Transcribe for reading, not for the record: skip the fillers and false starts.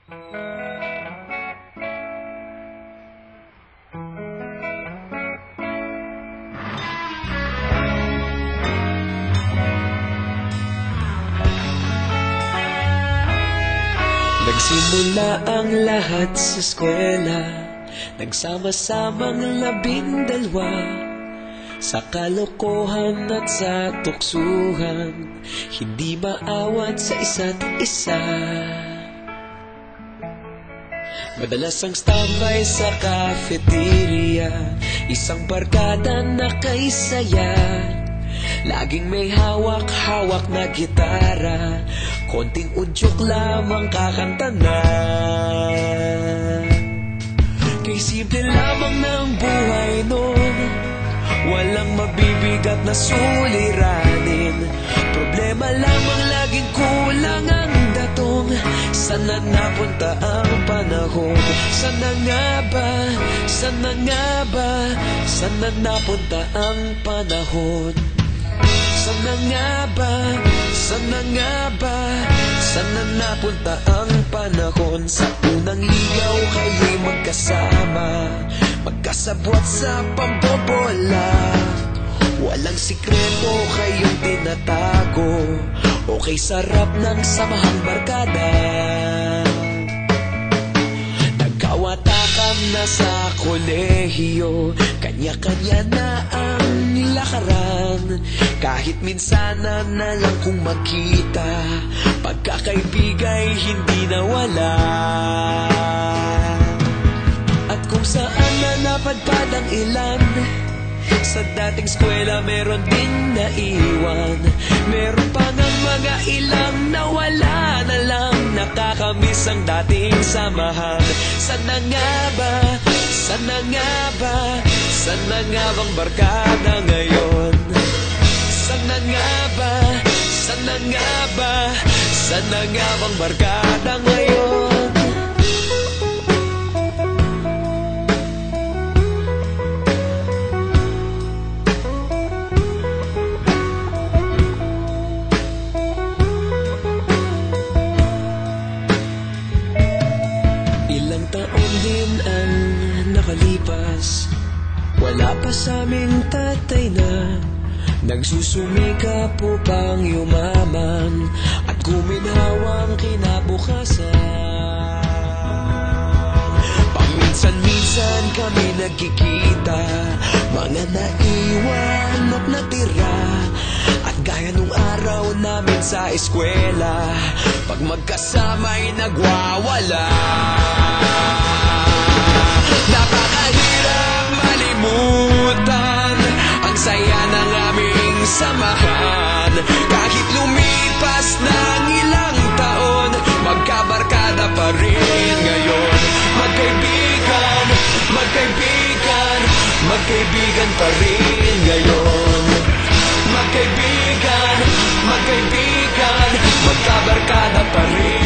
Nagsimula ang lahat sa eskwela, nagsama-samang 12 sa kalokohan at sa tuksuhan, hindi maawat sa isa't isa. Madalas ang standby sa cafeteria, isang barkada na kay saya. Laging may hawak-hawak na gitara, konting udyok lamang kakanta na. Kay simple lamang ng buhay nun, walang mabibigat na suliranin. Problema lamang laging kulang ang datong. Sana napunta ang panahon? Sana nga ba? Sana nga ba? Sana napunta ang panahon? Sana nga ba? Sana nga ba? Sana napunta ang panahon? Sa unang ligaw kayo'y magkasama, magkasabwat sa pambobola. Walang sikreto kayong tinatago, okay sarap ng samahang barkada. Nagkawatakan na sa kolehiyo, kanya-kanya na ang nilakaran. Kahit minsan na lang kung magkita, pagkakaibigay hindi nawala. At kung saan na napadpad ang ilan, sa dating eskwela meron ding naiwan. Meron pa ng mga ilang nawala na lang, nakakamiss ang dating samahan. Sana nga ba? Sana nga ba? Sana nga bang barkada ngayon? Sana nga ba? Sana nga ba? Sana nga bang barkada ngayon? Ilang taon din ang nakalipas, wala pa sa aming tatay na nagsusumikap upang yumaman at guminhawang kinabukasan. Paminsan-minsan kami nagkikita, mga naiwan at natira. At gaya nung araw namin sa eskwela, pag magkasama'y nagwawala. Napakahirap malimutan ang saya ng aming samahan. Kahit lumipas ng ilang taon, magkabarkada pa rin ngayon. Magkaibigan, magkaibigan, magkaibigan pa rin ngayon. Magkaibigan, magkaibigan, magkabarkada pa rin.